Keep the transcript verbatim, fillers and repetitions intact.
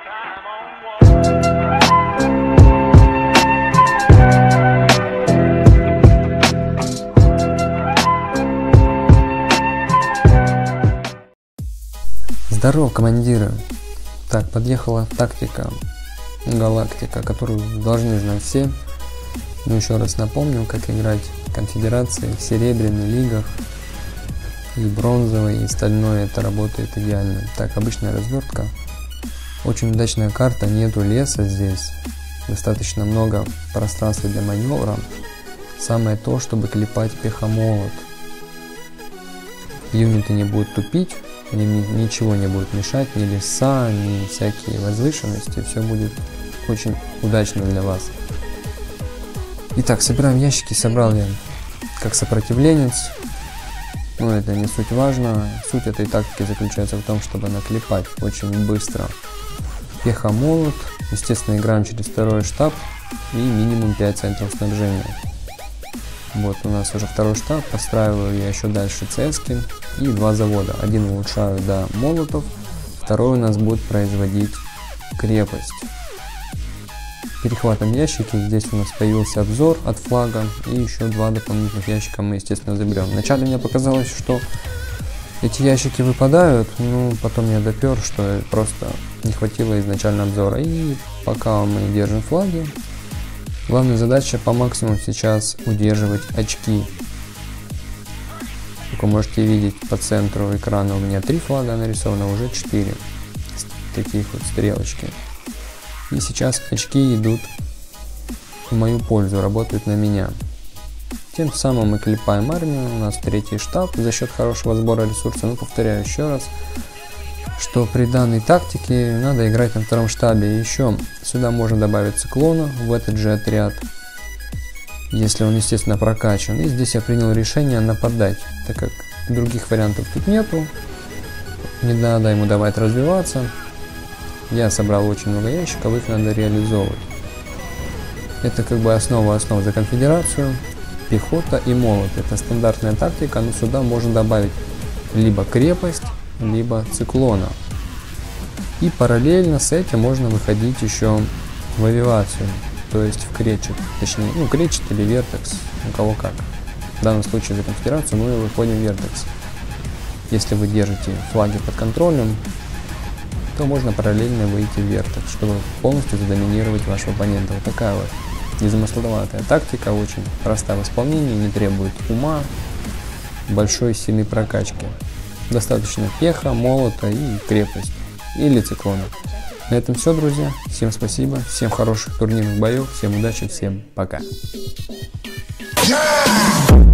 Здорово, командиры! Так, подъехала тактика Галактика, которую должны знать все. Но еще раз напомню, как играть в конфедерации, в серебряных лигах, и бронзовой, и стальной. Это работает идеально. Так, обычная развертка. Очень удачная карта, нету леса здесь. Достаточно много пространства для маневра. Самое то, чтобы клепать пехомолот. Юниты не будут тупить. Ничего не будет мешать, ни леса, ни всякие возвышенности, все будет очень удачно для вас. Итак, собираем ящики, собрал я как сопротивленец, но это не суть важно, суть этой тактики заключается в том, чтобы наклепать очень быстро пехомолот, естественно играем через второй штаб и минимум пять центров снабжения. Вот у нас уже второй штаб, постраиваю я еще дальше цески и два завода. Один улучшаю до молотов, второй у нас будет производить крепость. Перехватываем ящики, здесь у нас появился обзор от флага и еще два дополнительных ящика мы естественно заберем. Вначале мне показалось, что эти ящики выпадают, но потом я допер, что просто не хватило изначально обзора. И пока мы держим флаги, главная задача по максимуму сейчас удерживать очки. Как вы можете видеть, по центру экрана у меня три флага нарисовано, уже четыре. Таких вот стрелочки. И сейчас очки идут в мою пользу, работают на меня. Тем самым мы клепаем армию, у нас третий штаб за счет хорошего сбора ресурсов. Но повторяю еще раз, что при данной тактике надо играть на втором штабе. Еще сюда можно добавить циклона в этот же отряд, если он естественно прокачан. И здесь я принял решение нападать, так как других вариантов тут нету, не надо ему давать развиваться. Я собрал очень много ящиков, их надо реализовывать. Это как бы основа основ за конфедерацию, пехота и молот. Это стандартная тактика, но сюда можно добавить либо крепость, либо циклона. И параллельно с этим можно выходить еще в авиацию, то есть в кречет, точнее, ну кречет или вертекс, у кого как. В данном случае за конфедерацию мы выходим в вертекс. Если вы держите флаги под контролем, то можно параллельно выйти в вертекс, чтобы полностью задоминировать вашего оппонента. Вот такая вот незамысловатая тактика, очень простая в исполнении, не требует ума, большой сильной прокачки. Достаточно пеха, молота и крепость, или циклона. На этом все, друзья. Всем спасибо, всем хороших турнирных боев, всем удачи, всем пока. Yeah!